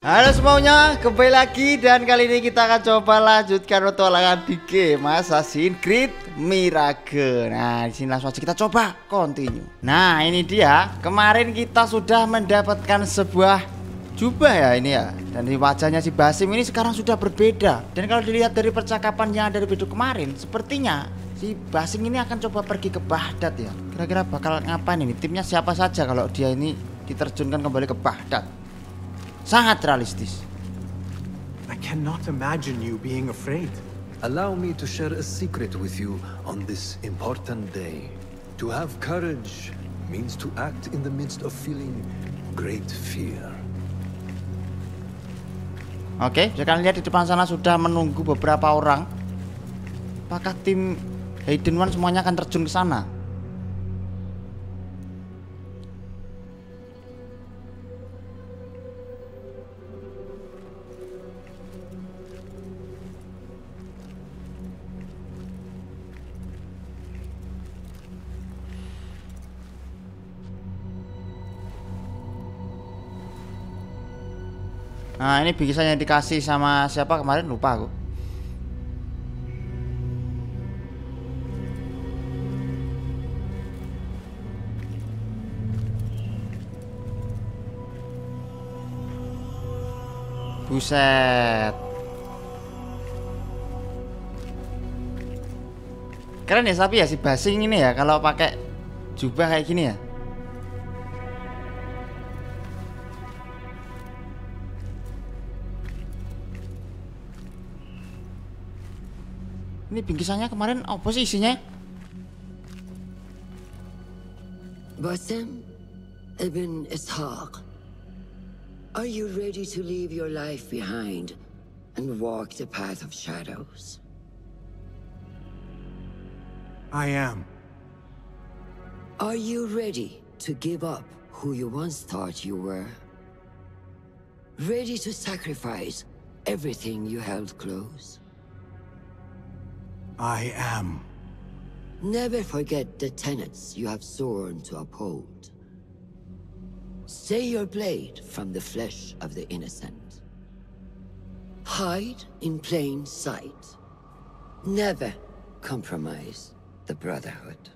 Halo semuanya, kembali lagi dan kali ini kita akan coba lanjutkan petualangan di game Assassin's Creed Mirage. Nah, di sini langsung aja kita coba continue. Nah, ini dia. Kemarin kita sudah mendapatkan sebuah jubah ya ini ya. Dan di wajahnya si Basim ini sekarang sudah berbeda. Dan kalau dilihat dari percakapan yang ada di video kemarin, sepertinya si Basim ini akan coba pergi ke Baghdad ya. Kira-kira bakal ngapain ini? Timnya siapa saja kalau dia ini diterjunkan kembali ke Baghdad? Sangat realistis. I cannot imagine you being afraid. Allow me to share a secret with you on this important day. To have courage means to act in the midst of feeling great fear. Oke, bisa kalian lihat di depan sana sudah menunggu beberapa orang. Apakah tim Hidden One semuanya akan terjun ke sana? Nah, ini bingkisan yang dikasih sama siapa kemarin lupa aku. Buset. Keren ya tapi ya si Basing ini ya kalau pakai jubah kayak gini ya. Ini bingkisannya kemarin apa sih isinya? Basim ibn Ishaq, are you ready to leave your life behind and walk the path of shadows? I am. Are you ready to give up who you once thought you were? Ready to sacrifice everything you held close? I am. Never forget the tenets you have sworn to uphold. Stay your blade from the flesh of the innocent. Hide in plain sight. Never compromise the Brotherhood.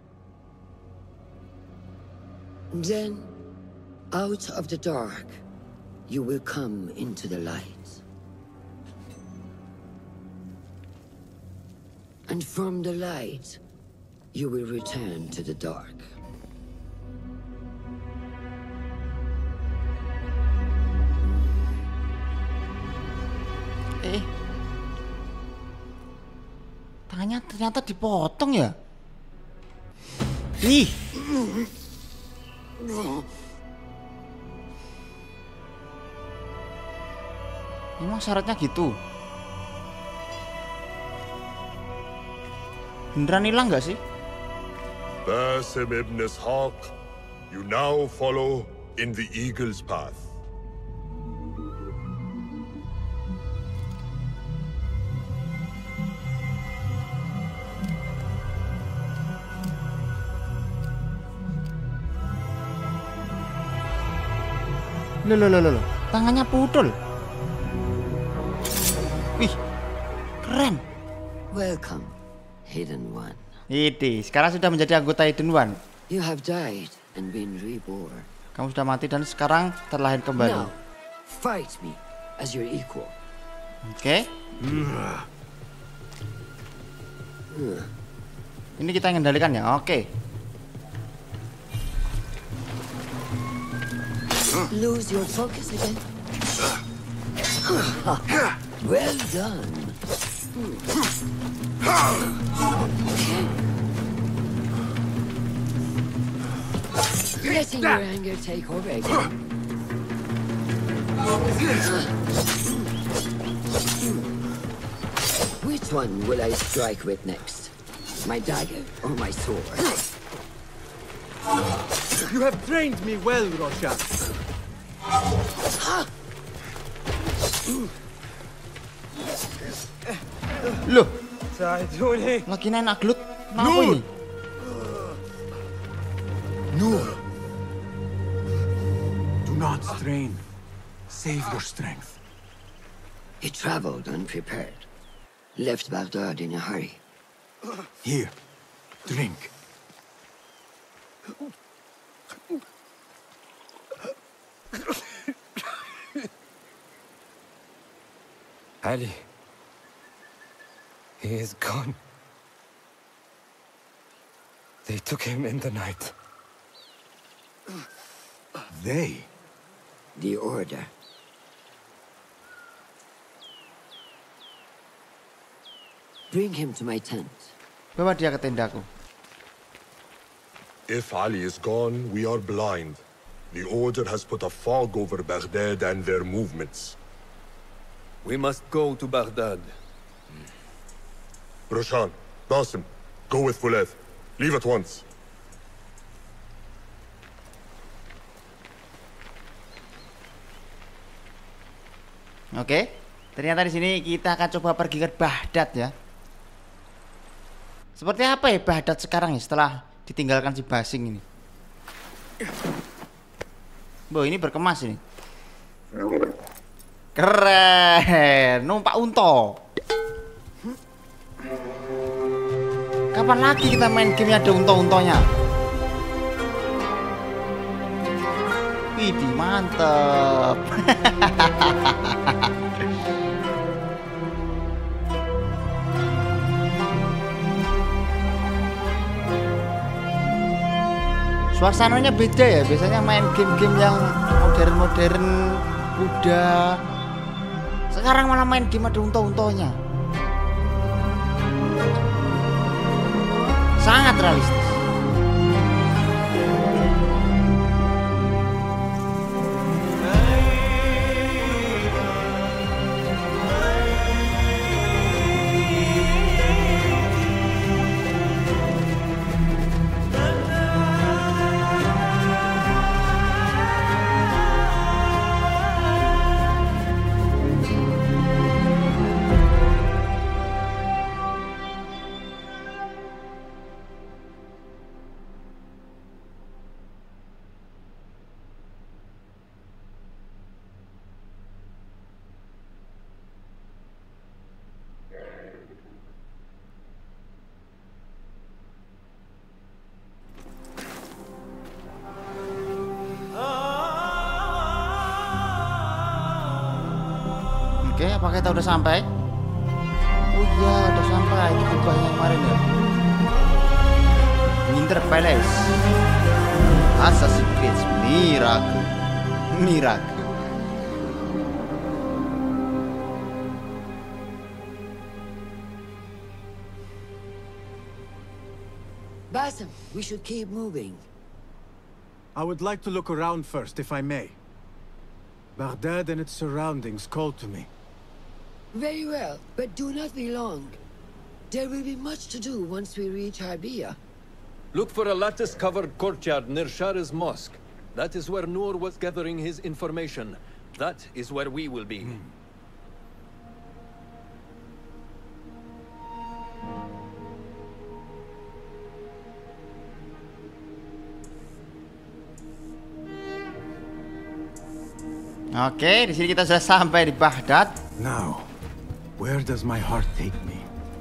Then, out of the dark, you will come into the light. And from the light, you will return to the dark. Tangannya ternyata dipotong ya. Ih. Memang syaratnya gitu. Beneran hilang nggak sih? Basim ibn Ishaq, you now follow in the Eagle's path. Loh. Tangannya pudul. Wih, keren. Welcome, Hidden One. Ini sekarang sudah menjadi anggota Hidden One. You have died and been reborn. Kamu sudah mati dan sekarang terlahir kembali. Now, fight me as your equal. Oke. Ini kita yang mengendalikan ya. Oke. Lose your focus again. Well done. Letting your anger take over again. Which one will I strike with next? My dagger or my sword? You have trained me well, Roshan. Loh, Saiduni. lagi enak glut. Kenapa ini? Do not strain. Save your strength. He traveled unprepared. Left Baghdad in a hurry. Here, drink. Ali. He is gone. They took him in the night. They? The Order. Bring him to my tent. Bawa dia ke tendaku. If Ali is gone, we are blind. The Order has put a fog over Baghdad and their movements. We must go to Baghdad. Roshan, Basim, go with Fuleth. Leave at once. Oke, ternyata di sini kita akan coba pergi ke Baghdad ya. Seperti apa ya Baghdad sekarang ya setelah ditinggalkan si Basing ini? Boh, ini berkemas ini. Keren, numpak unta. Kapan lagi kita main game ada unta-untanya? Widih, mantep. Suasananya beda ya, biasanya main game-game yang modern-modern, kuda. Sekarang malah main game ada unta-untanya. Sangat realistis. Oke, apakah kita udah sampai? Oh iya, udah sampai. Itu kubahnya kemarin ya. Winter Palace. Assassin's Creed Mirage. Mirage. Basim, we should keep moving. I would like to look around first, if I may. Baghdad and its surroundings call to me. Very well, but do not be long. There will be much to do once we reach Harbiya. Look for a lattice-covered courtyard near Shah's mosque. That is where Noor was gathering his information. That is where we will be. Oke, di sini kita sudah sampai di Baghdad. Now, where does my heart take me?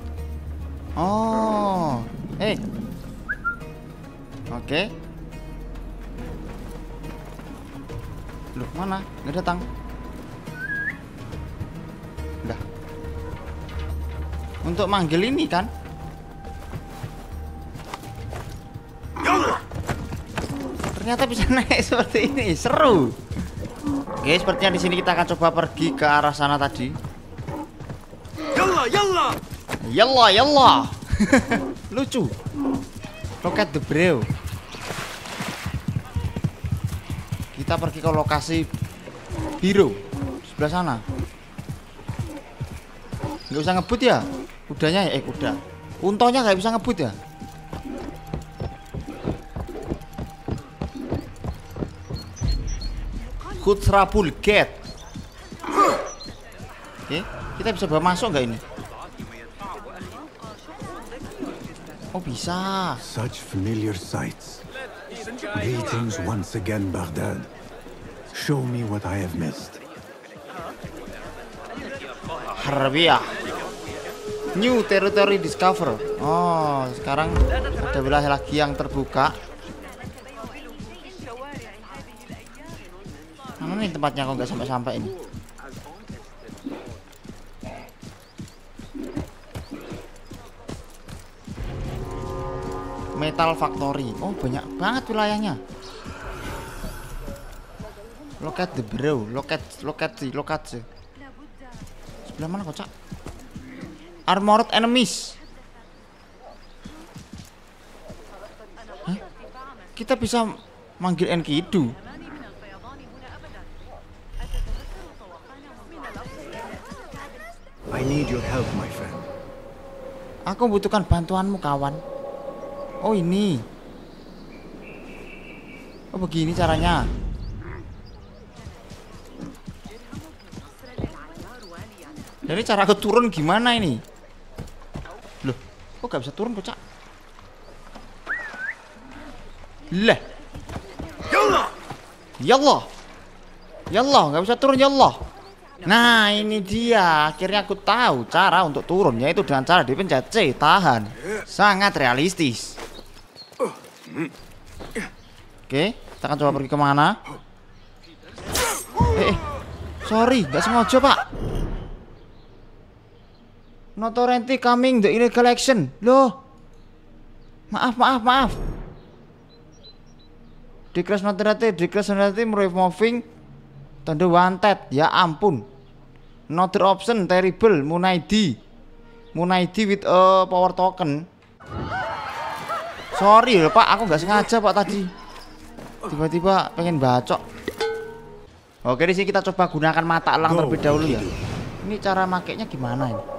Oh, oke. Loh, mana? Nggak datang. Udah. Untuk manggil ini kan? Ternyata bisa naik seperti ini, seru. Oke, sepertinya di sini kita akan coba pergi ke arah sana tadi. Yalla, yalla! Yalla, yalla. Lucu. Look at the bro. Kita pergi ke lokasi biru sebelah sana. Nggak usah ngebut ya? Kudanya ya, kuda. Untonya nggak bisa ngebut ya? Khutrapul Gate. Oke, kita bisa bawa masuk nggak ini? Oh, bisa. Such familiar sights. Greetings once again, Baghdad. Show me what I have missed. Harbiah. New territory discover. Oh, sekarang ada wilayah lagi yang terbuka. Mana nih tempatnya kok nggak sampai-sampai ini? Metal Factory. Oh, banyak banget wilayahnya. Locate the bro. Locate. Sebelah mana kocak? Armored enemies. Hah? Kita bisa manggil Enkidu. I need your help, my friend. Aku membutuhkan bantuanmu, kawan. Oh, ini. Oh, begini caranya. Jadi cara aku turun gimana ini? Loh, kok gak bisa turun, kocak? Lah. Yallah. Yallah, gak bisa turun, yallah. Nah, ini dia. Akhirnya aku tahu cara untuk turun, yaitu dengan cara dipencet C, tahan. Sangat realistis. Oke, kita akan coba pergi kemana? Sorry, gak sengaja, Pak. Notorenti coming the illegal action. Loh. Maaf. Decrease notorenti removing tanda wanted. Ya ampun. Another option terrible. Munaidi with a power token. Sorry loh, Pak, aku nggak sengaja, Pak, tadi. Tiba-tiba pengen bacok. Oke, di sini kita coba gunakan mata elang terlebih dahulu ya. Ini cara makainya gimana ini?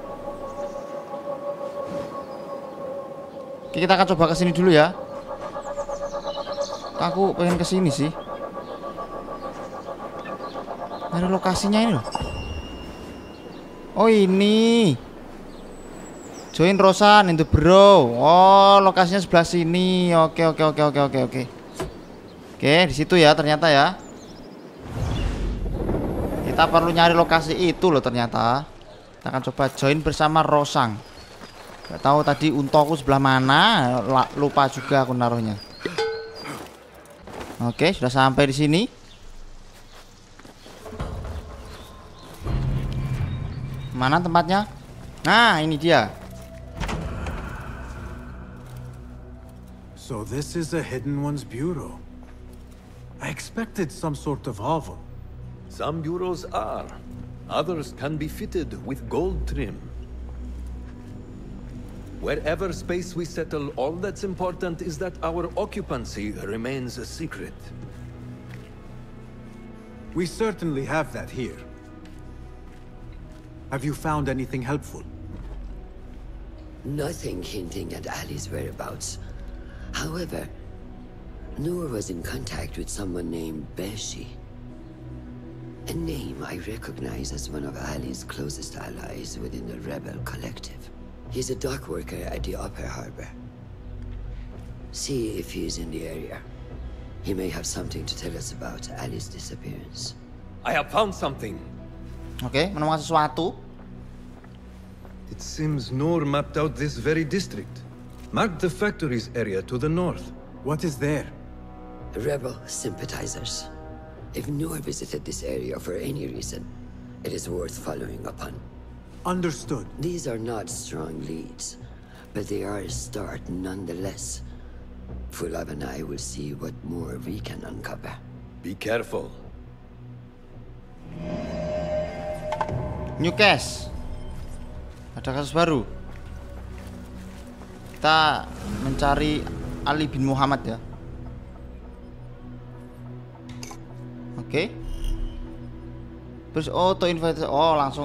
Oke, kita akan coba ke sini dulu ya. Aku pengen ke sini sih. Ada lokasinya ini loh. Oh, ini. Join Rosan into bro. Oh, lokasinya sebelah sini. Oke. Oke, di situ ya ternyata ya. Kita perlu nyari lokasi itu loh ternyata. Kita akan coba join bersama Rosang. Gak tahu tadi untoku sebelah mana. Lupa juga aku naruhnya. Oke, sudah sampai di sini. Mana tempatnya? Nah, ini dia. So this is a Hidden One's bureau. I expected some sort of hovel. Some bureaus are. Others can be fitted with gold trim. Wherever space we settle, all that's important is that our occupancy remains a secret. We certainly have that here. Have you found anything helpful? Nothing hinting at Ali's whereabouts. However, Noor was in contact with someone named Beshi. A name I recognize as one of Ali's closest allies within the Rebel Collective. He's a dock worker at the Upper Harbor. See if he's in the area. He may have something to tell us about Ali's disappearance. I have found something. Oke, menemukan sesuatu. It seems Noor mapped out this very district. Marked the factories area to the north. What is there? Rebel sympathizers. If Noor visited this area for any reason, it is worth following upon. Understood. These are not strong leads, but they are a start nonetheless. Fulab and I will see what more we can uncover. Be careful. New case. Ada kasus baru. Kita mencari Ali bin Muhammad ya. Oke. Terus auto invite. Oh, langsung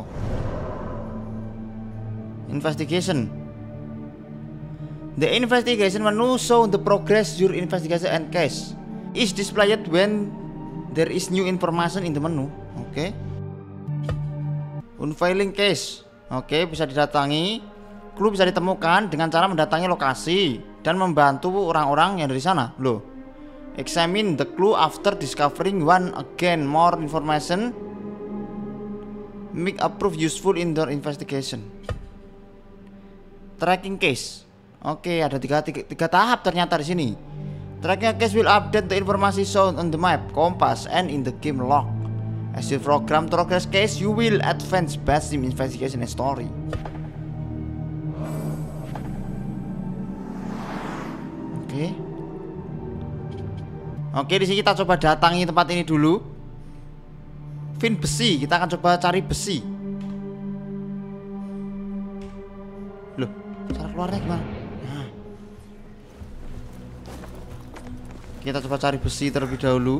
investigation. The investigation menu show the progress your investigation and case is displayed when there is new information in the menu. Oke. Unveiling case. Oke, bisa didatangi. Clue bisa ditemukan dengan cara mendatangi lokasi dan membantu orang-orang yang dari sana. Loh. Examine the clue after discovering one again more information Make approve useful indoor investigation. Tracking case. Oke, ada tiga tahap ternyata di sini. Tracking case will update the information shown on the map, compass, and in the game log. As you program progress case, you will advance basic investigation and story. Oke, di sini kita coba datangi tempat ini dulu. Fin besi, kita akan coba cari besi. Loh, cara keluarnya gimana? Nah. Kita coba cari besi terlebih dahulu.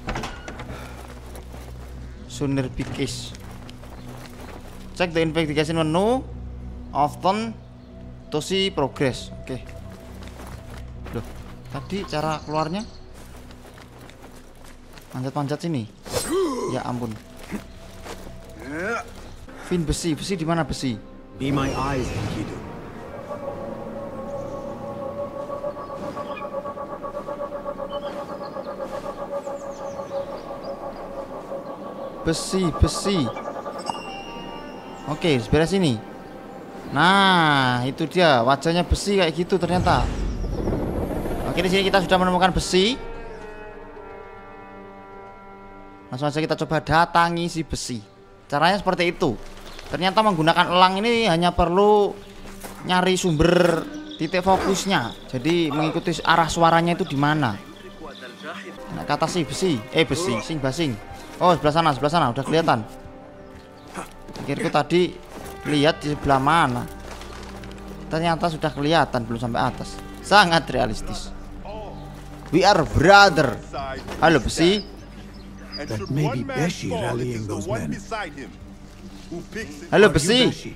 Sunir Bikis. Check the investigation menu. Often to see progress. Oke. Loh, tadi cara keluarnya manjat-manjat sini. Ya ampun. Fin besi di mana besi? Be my eyes, Enkidu. Besi. Oke, sebelah sini. Nah, itu dia wajahnya besi kayak gitu ternyata. Oke, di sini kita sudah menemukan besi. Langsung saja kita coba datangi si besi. Caranya seperti itu. Ternyata menggunakan elang ini hanya perlu nyari sumber titik fokusnya. Jadi mengikuti arah suaranya itu di mana. Nah, kata si besi, basing. Oh, sebelah sana udah kelihatan. Pikirku tadi lihat di sebelah mana. Ternyata sudah kelihatan belum sampai atas. Sangat realistis. We are brother. Halo besi. That may be Beshi rallying those men. Halo Are you besi. Beshi?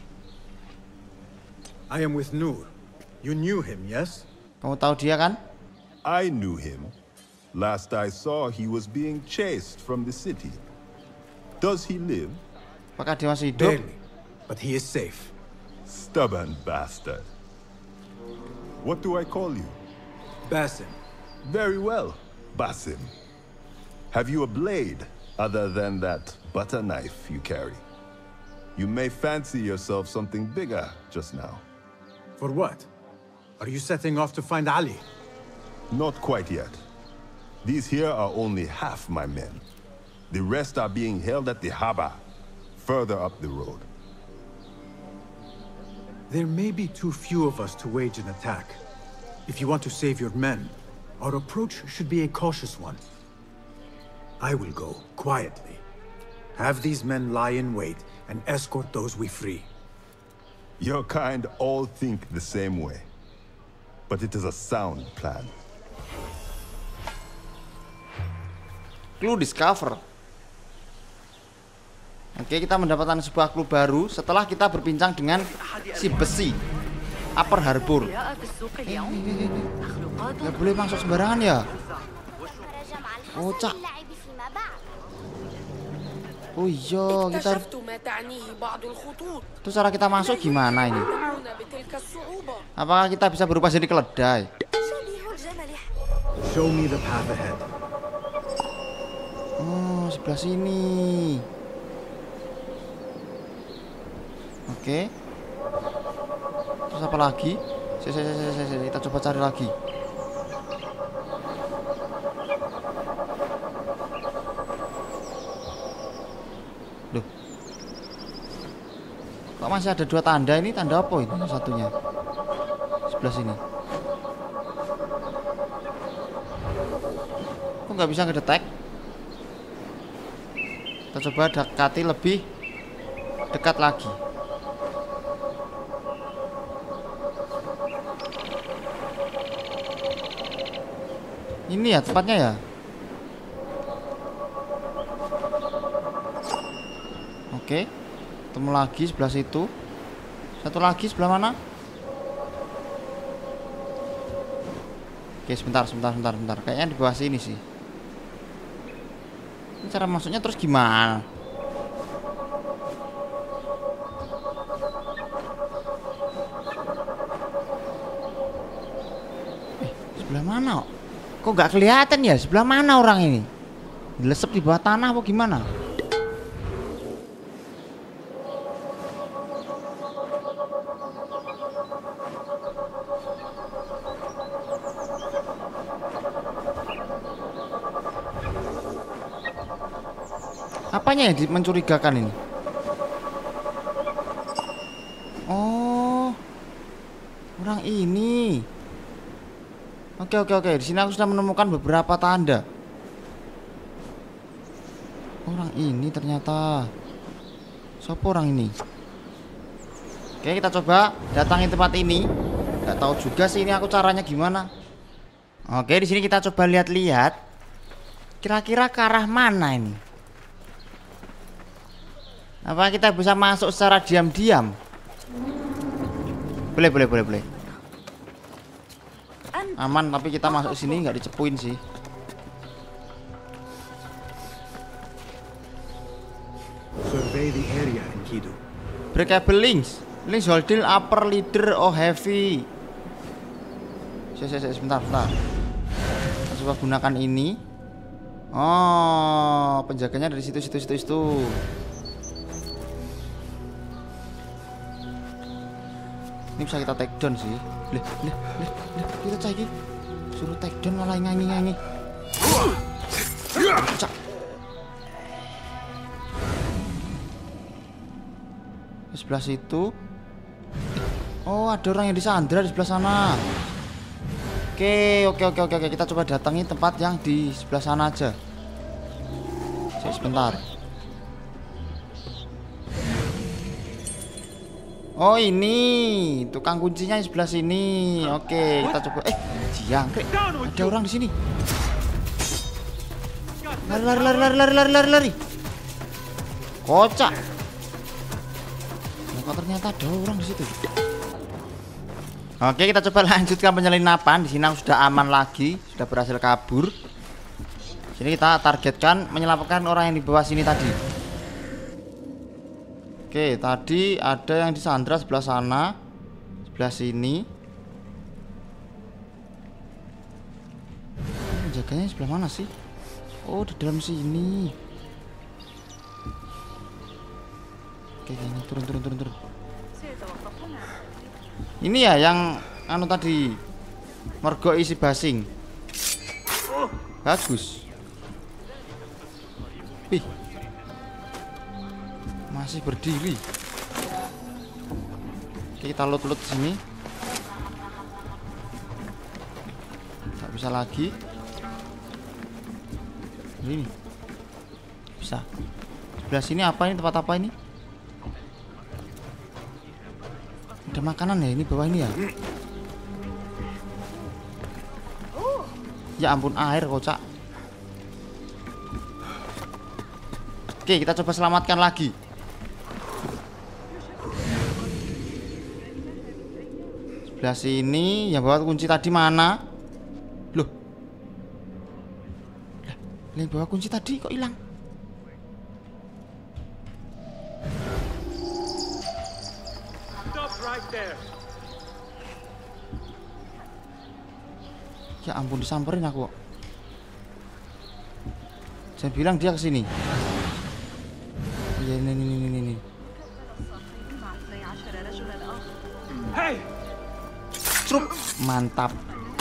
I am with Nur. You knew him, yes? Kamu tahu dia kan? I knew him. Last I saw, he was being chased from the city. Does he live? Apakah dia masih hidup? Barely, but he is safe. Stubborn bastard. What do I call you? Basim. Very well, Basim. Have you a blade other than that butter knife you carry? You may fancy yourself something bigger just now. For what? Are you setting off to find Ali? Not quite yet. These here are only half my men. The rest are being held at the Haba, further up the road. There may be too few of us to wage an attack. If you want to save your men, our approach should be a cautious one. I will go quietly. Have these men lie in wait and escort those we free. Your kind all think the same way. But it is a sound plan. Clue discover. Oke, kita mendapatkan sebuah clue baru setelah kita berbincang dengan si besi. Upper Harbor. Gak boleh masuk sembarangan ya. Kocak. Oh iya, kita terus cara kita masuk gimana ini? Apakah kita bisa berubah jadi keledai? Show me the path ahead. Oh, sebelah sini. Oke. Terus apa lagi? Kita coba cari lagi. Loh. Kok masih ada dua tanda ini? Tanda apa ini satunya? Sebelah sini. Kok nggak bisa ngedetek? Kita coba dekati lebih dekat lagi. Ini ya tempatnya ya. Oke, ketemu lagi sebelah situ. Satu lagi sebelah mana? Oke, sebentar. Kayaknya di bawah sini sih. Ini cara masuknya terus gimana? Sebelah mana? Kok nggak kelihatan ya? Sebelah mana orang ini? Dilesep di bawah tanah apa gimana? apanya yang mencurigakan ini? Oh, orang ini. Oke. Di sini aku sudah menemukan beberapa tanda. Orang ini ternyata. Siapa orang ini? Oke, kita coba datangi tempat ini. Gak tahu juga sih ini aku caranya gimana. Oke, di sini kita coba lihat-lihat. Kira-kira ke arah mana ini? Apa kita bisa masuk secara diam-diam? Boleh. Aman, tapi kita masuk sini nggak dicepuin sih. Survey the area, Enkidu. Breakable links. Links holding upper leader or heavy. Sebentar. Kita coba gunakan ini. Oh, penjaganya dari situ. Ini bisa kita take down sih. Lih, kita cek. Suruh take down malah nyanyi. Cak. Di sebelah situ. Oh, ada orang yang disandra di sebelah sana. Oke. Kita coba datangi tempat yang di sebelah sana aja. Sebentar. Oh, ini tukang kuncinya di sebelah sini. Oke, kita coba. Jangkrik. Ada orang di sini. Lari. Kocak. Kok ternyata ada orang di situ. Oke, kita coba lanjutkan penyelinapan. Di sini aku sudah aman lagi, sudah berhasil kabur. Sini kita targetkan menyelamatkan orang yang di bawah sini tadi. Oke, tadi ada yang disandra sebelah sana, sebelah sini. Penjaganya sebelah mana sih? Oh, di dalam sini. Oke, ini turun. Ini ya yang anu tadi, mergo isi basing. Bagus. Wih, masih berdiri. Oke, kita loot sini. Tak bisa lagi. Ini bisa. Sebelah sini apa ini? Tempat apa ini? Ada makanan ya ini bawah ini ya. Ya ampun, air kocak. Oke, kita coba selamatkan lagi. Sebelah sini yang bawa kunci tadi mana? Loh. Yang bawa kunci tadi kok hilang? Ya ampun, disamperin aku. Saya bilang dia kesini. Ya ini. Trup, mantap.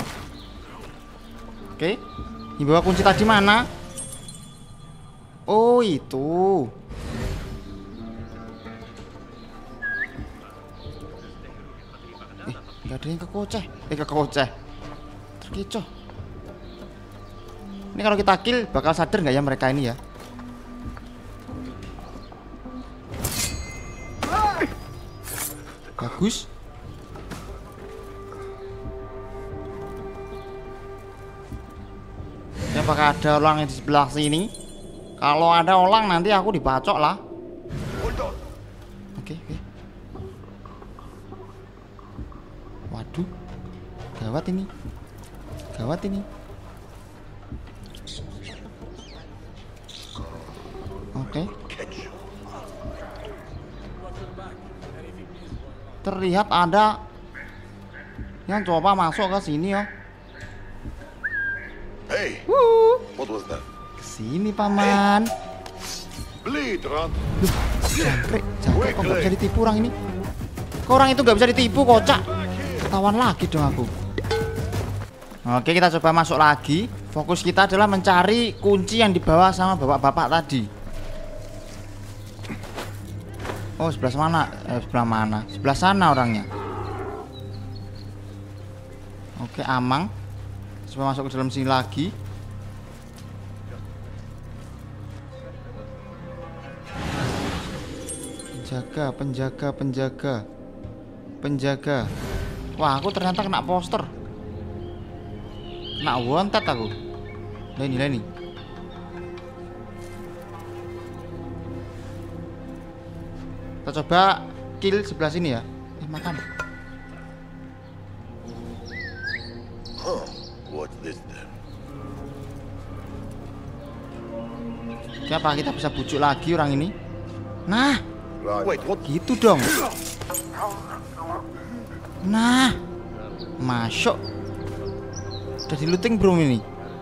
Oke, ini bawa kunci tadi mana? Oh itu. Nggak ada yang kekoceh. Terkecoh. Ini kalau kita kill bakal sadar nggak ya mereka ini ya? Bagus. Ya, apakah ada orang yang di sebelah sini? Kalau ada orang nanti aku dibacok lah. Oke. Waduh, gawat ini. Oke. Terlihat ada yang coba masuk ke sini ya. Hey, what was that? Kesini paman. Bleed, Ron. Jangkrik kok gak bisa ditipu orang ini. Kok orang itu gak bisa ditipu, kocak. Ketahuan lagi dong aku. Oke, kita coba masuk lagi. Fokus kita adalah mencari kunci yang dibawa sama bapak-bapak tadi. Oh, sebelah mana? Sebelah mana? Sebelah sana orangnya. Oke, Amang. Coba masuk ke dalam sini lagi. Penjaga. Wah, aku ternyata kena poster. Kena wanted aku. Lah ini. Kita coba kill sebelah sini ya. Makan. What's this then? Kenapa kita bisa bujuk lagi orang ini? Nah, Wait, what? gitu dong. Nah, masuk. Udah di looting belum ini?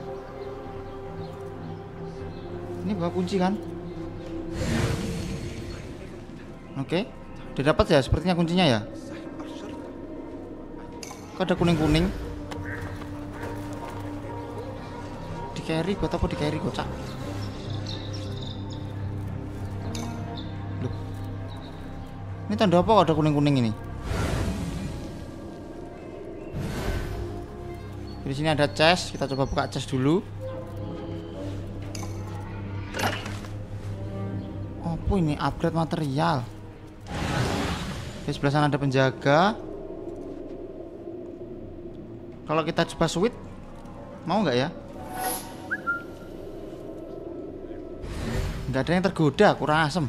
Ini bawa kunci kan? Oke, udah dapat ya sepertinya kuncinya ya. Kok ada kuning-kuning? Di carry buat apa di carry kocak? Loh. Ini tanda apa kok ada kuning-kuning ini? Di sini ada chest, kita coba buka chest dulu. Apa ini? Upgrade material. Di sebelah sana ada penjaga. Kalau kita coba sweet, mau nggak ya? Nggak ada yang tergoda, kurang asem.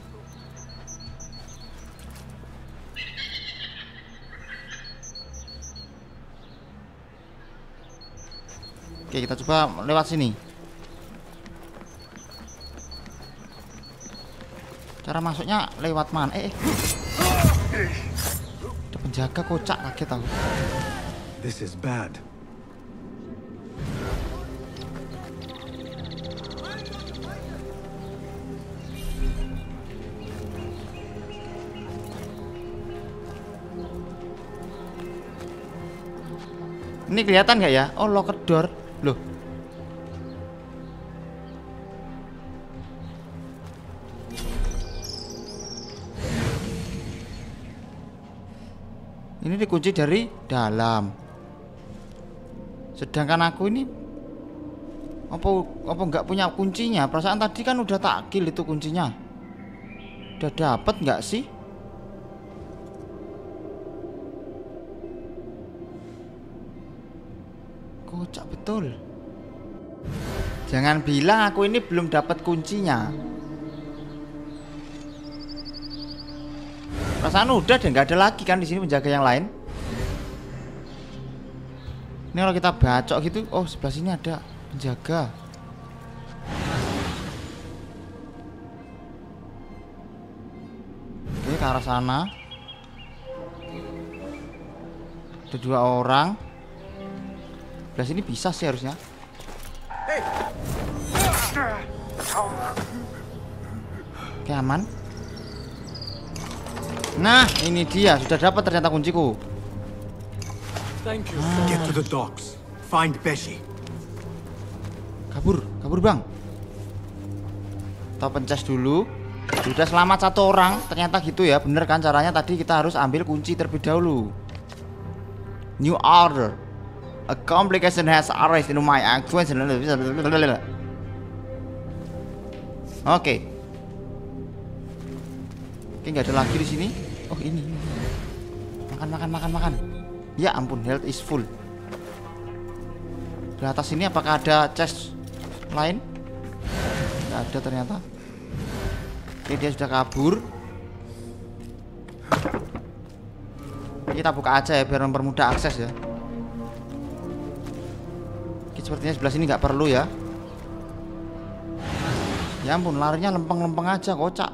Oke, kita coba lewat sini. Cara masuknya lewat mana? Ada penjaga kocak, kaget aku. This is bad. Ini kelihatan nggak ya? Oh, locker door. Loh. Ini dikunci dari dalam. Sedangkan aku ini apa nggak punya kuncinya? Perasaan tadi kan udah tak kill itu kuncinya. Udah dapet nggak sih? Kocak betul. Jangan bilang aku ini belum dapat kuncinya. Perasaan udah deh, nggak ada lagi kan di sini penjaga yang lain. Ini kalau kita bacok gitu, oh sebelah sini ada penjaga. Oke, ke arah sana. Ada 2 orang. Sebelah sini bisa sih harusnya. Oke, aman. Nah, ini dia, sudah dapat ternyata kunciku. Thank you. Get to the docks. Find Beshi. Kabur bang. Kita pencet dulu. Sudah selamat 1 orang. Ternyata gitu ya, bener kan caranya. Tadi kita harus ambil kunci terlebih dahulu. New order. A complication has arisen in my actions. Oke, nggak ada lagi di sini. Oh ini. Makan. Ya ampun, health is full. Di atas ini apakah ada chest lain? Nggak ada ternyata. Oke, dia sudah kabur. Kita buka aja ya biar mempermudah akses ya. Sepertinya sebelah sini nggak perlu ya. Ya ampun, larinya lempeng-lempeng aja, kocak.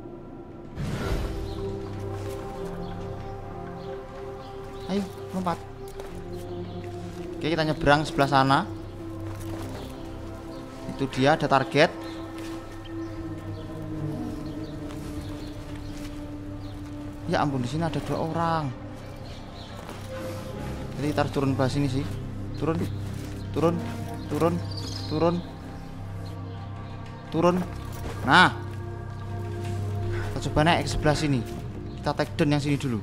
Ayo, lompat. Oke, kita nyebrang sebelah sana. Itu dia, ada target. Ya ampun, di sini ada 2 orang. Jadi kita harus turun ke sini sih. Turun. Nah, kita coba naik ke sebelah sini. Kita take down yang sini dulu.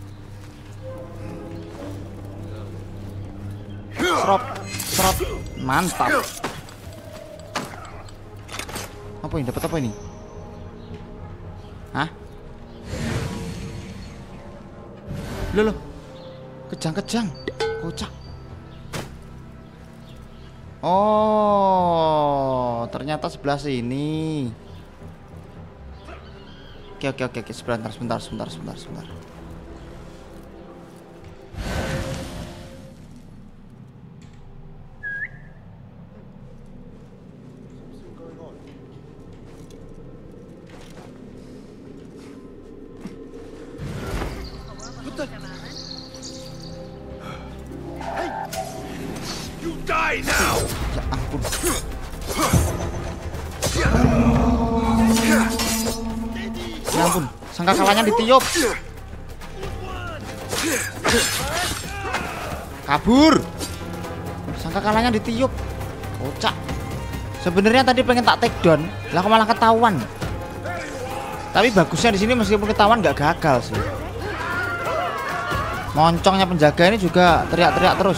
Serop, serop. Mantap. Apa ini? Dapat apa ini? Hah? Loh. Kejang-kejang. Kocak. Oh, ternyata sebelah sini. Oke. Sebentar. Die now! Ya ampun. Ya ampun, sangka kalahnya ditiup. Kabur. Sangka kalahnya ditiup. Kocak. Sebenarnya tadi pengen tak take down, lah kok malah ketahuan. Tapi bagusnya di sini meskipun ketahuan nggak gagal sih. Moncongnya penjaga ini juga teriak-teriak terus.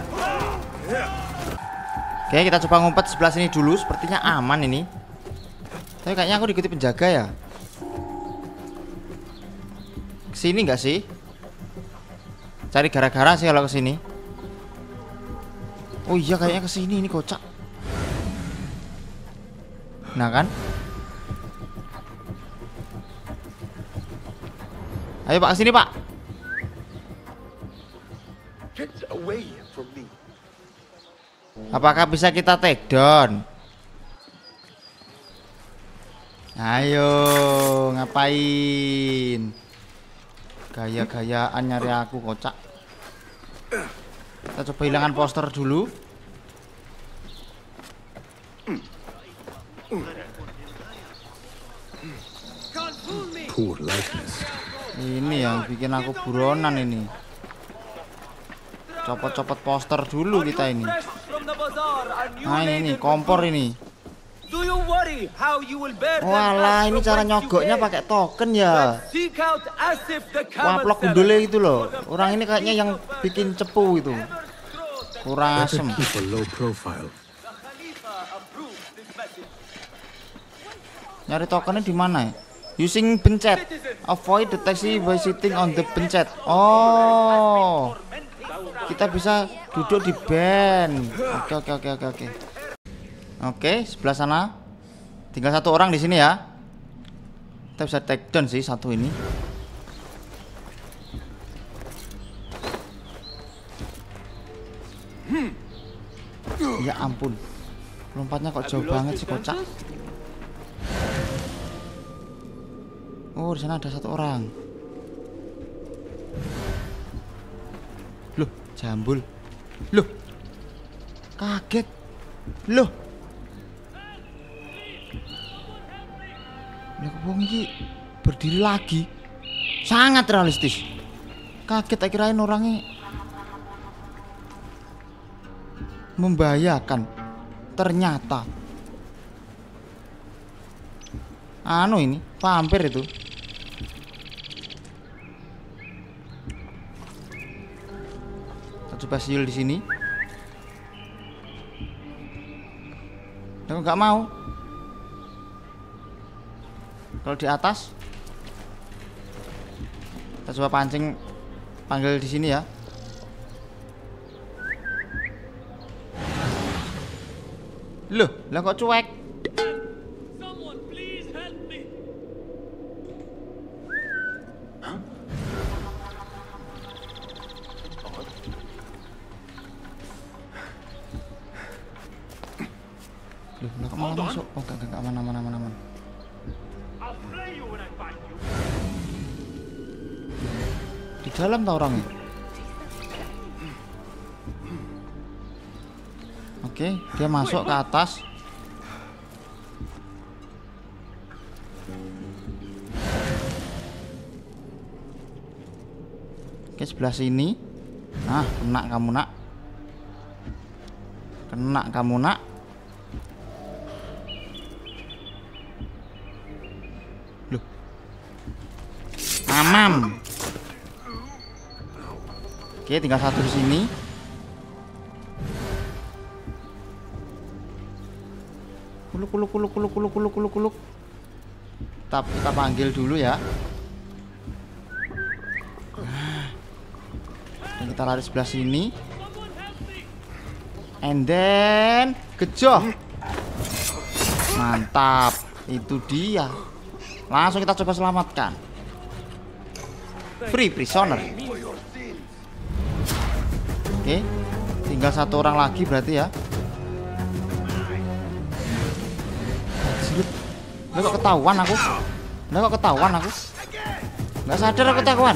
Oke, kita coba ngumpet sebelah sini dulu. Sepertinya aman ini. Tapi kayaknya aku diikuti penjaga ya. Kesini nggak sih? Cari gara-gara sih kalau kesini. Oh iya, kayaknya kesini ini kocak. Nah kan? Ayo Pak, kesini Pak. Get away from me. Apakah bisa kita take down? Ayo, ngapain? Gaya-gayaan nyari aku, kocak. Kita coba hilangkan poster dulu. Poor likeness. Ini yang bikin aku buronan ini. Copot-copot poster dulu kita ini. Nah ini kompor ini. Walah, ini cara nyogoknya pakai token ya. Wah, plok gundule itu loh. Orang ini kayaknya yang bikin cepu itu. Kurang Better asem. keep a low profile. Nyari tokennya di mana ya? Using pencet. Avoid deteksi by sitting on the pencet. Oh. Kita bisa duduk di band. Oke. Oke, sebelah sana. Tinggal satu orang di sini ya. Kita bisa take down sih satu ini. Ya ampun. Lompatnya kok jauh banget sih, kocak. Oh, di sana ada satu orang. Loh, jambul. Loh. Kaget. Loh. Lah wong iki berdiri lagi. Sangat realistis. Kaget, tak kirain orangnya membahayakan. Ternyata anu ini vampir itu. Kita coba siul di sini. Aku nggak mau. Kalau di atas, kita coba pancing, panggil di sini ya. Loh, lah kok cuek? Loh, lah kok malah masuk? Oh, enggak, aman. Di dalam tau orangnya. Oke, dia masuk ke atas. Oke, sebelah sini. Nah, kena kamu nak. Kena kamu nak. Mamam. Oke, tinggal satu di sini. Kuluk. Kita panggil dulu ya. Dan kita lari sebelah sini. And then kejoh. Mantap. Itu dia. Langsung kita coba selamatkan. Free prisoner. Oke. Tinggal satu orang lagi berarti ya. Nggak kok ketahuan aku. Nggak sadar aku ketahuan.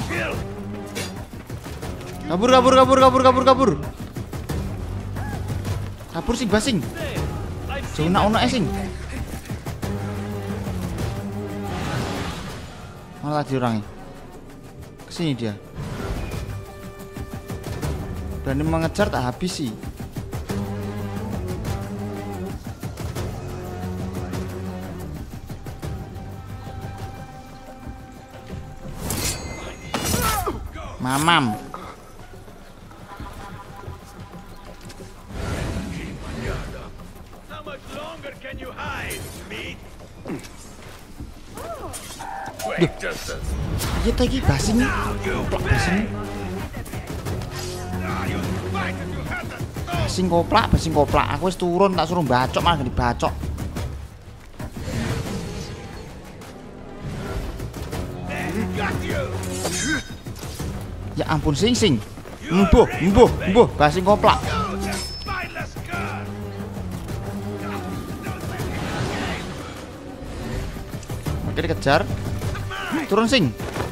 Kabur. Kabur sing basing. Jona sing. Mana tadi orangnya? Kesini dia. Berani mengejar tak habis sih. Mamam. Iya tadi basing. Basing koplak. Aku wis turun tak suruh bacok malah gak dibacok. Ya ampun sing. Embuh, basing koplak. Oke, dikejar. Turun sing.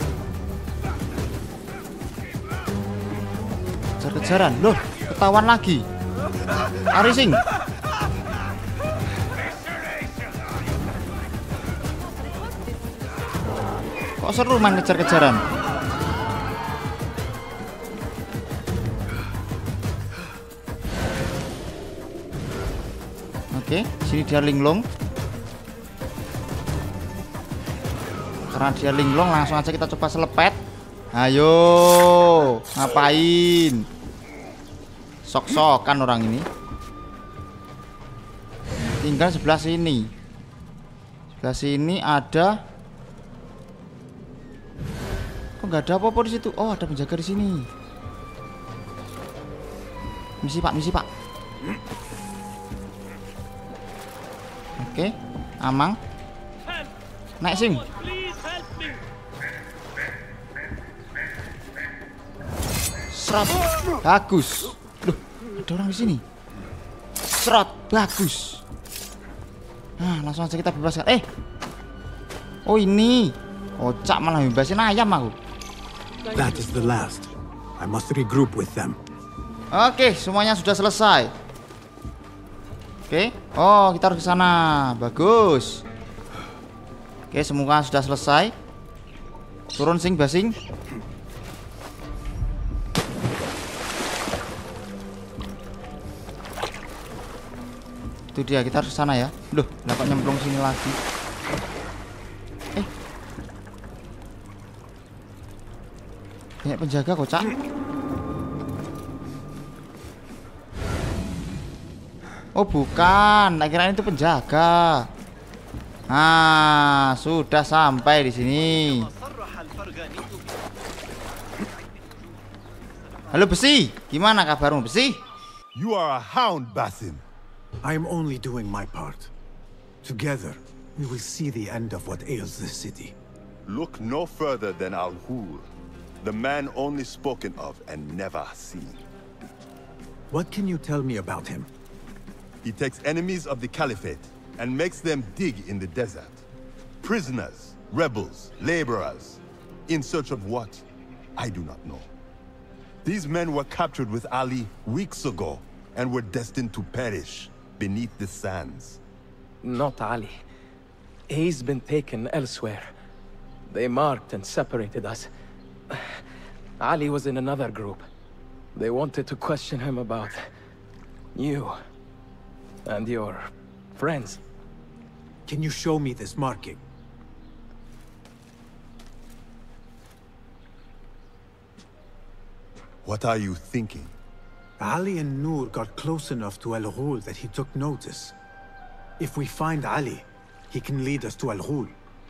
Kejar-kejaran. Loh, ketahuan lagi. Lari sing. Kok seru main kejar-kejaran? Oke, sini dia linglung. Karena dia linglung, langsung aja kita coba selepet. Ayo, ngapain? Sok-sokan orang ini. Tinggal sebelah sini. Sebelah sini ada. Kok nggak ada apa-apa di situ? Oh, ada penjaga di sini. Misi pak. Oke, Amang. Naik sing. Serot. Bagus. Loh, ada orang di sini. Serot. Bagus. Nah, langsung aja kita bebaskan. Oh ini. Kocak malah bebasin ayam aku. That is the last. I must regroup with them. Oke, semuanya sudah selesai. Oke. Oh, kita harus ke sana. Bagus. Oke, semua sudah selesai. Turun sing basing. Itu dia, kita harus ke sana ya. Loh, dapat nyemplung sini lagi. Banyak penjaga kocak. Oh bukan, kira itu penjaga. Nah, sudah sampai di sini. Halo Besi, gimana kabarmu Besi? You are a hound, Basim. I am only doing my part. Together, we will see the end of what ails this city. Look no further than Al-Ghul, the man only spoken of and never seen. What can you tell me about him? He takes enemies of the Caliphate and makes them dig in the desert. Prisoners, rebels, laborers. In search of what? I do not know. These men were captured with Ali weeks ago and were destined to perish beneath the sands. Not Ali. He's been taken elsewhere. They marked and separated us. Ali was in another group. They wanted to question him about you and your friends. Can you show me this marking? What are you thinking? Ali and Noor got close enough to Al Ghul that he took notice. If we find Ali, he can lead us to Al Ghul.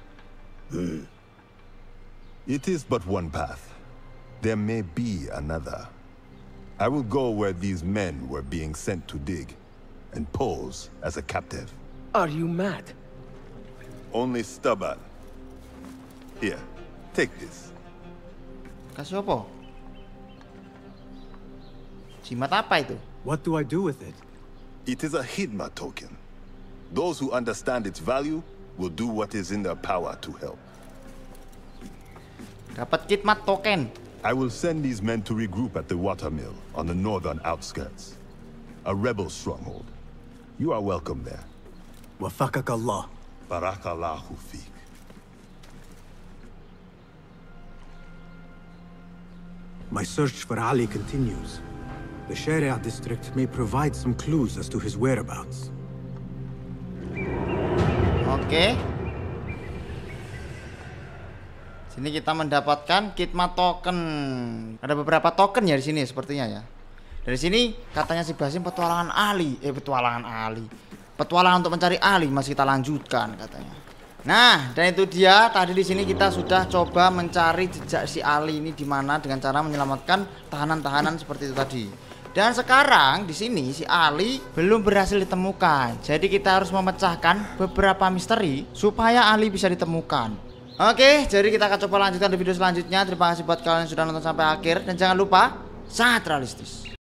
It is but one path. There may be another. I will go where these men were being sent to dig, and pose as a captive. Are you mad? Only stubborn. Here, take this. Kasih apa? Jimat apa itu? What do I do with it? It is a Hidma token. Those who understand its value will do what is in their power to help. Dapat khidmat token. I will send these men to regroup at the watermill on the northern outskirts. A rebel stronghold. You are welcome there. Wafakak Allah. Barakallahu fiq. My search for Ali continues. The Sharia district may provide some clues as to his whereabouts. Oke. Sini kita mendapatkan khidmat token. Ada beberapa token ya di sini sepertinya ya. Dari sini katanya si Basim petualangan Ali. Petualangan untuk mencari Ali masih kita lanjutkan katanya. Nah, dan itu dia tadi di sini kita sudah coba mencari jejak si Ali ini di mana dengan cara menyelamatkan tahanan-tahanan seperti itu tadi. Dan sekarang di sini si Ali belum berhasil ditemukan. Jadi kita harus memecahkan beberapa misteri supaya Ali bisa ditemukan. Oke, jadi kita akan coba lanjutkan di video selanjutnya. Terima kasih buat kalian yang sudah nonton sampai akhir dan jangan lupa sangat realistis.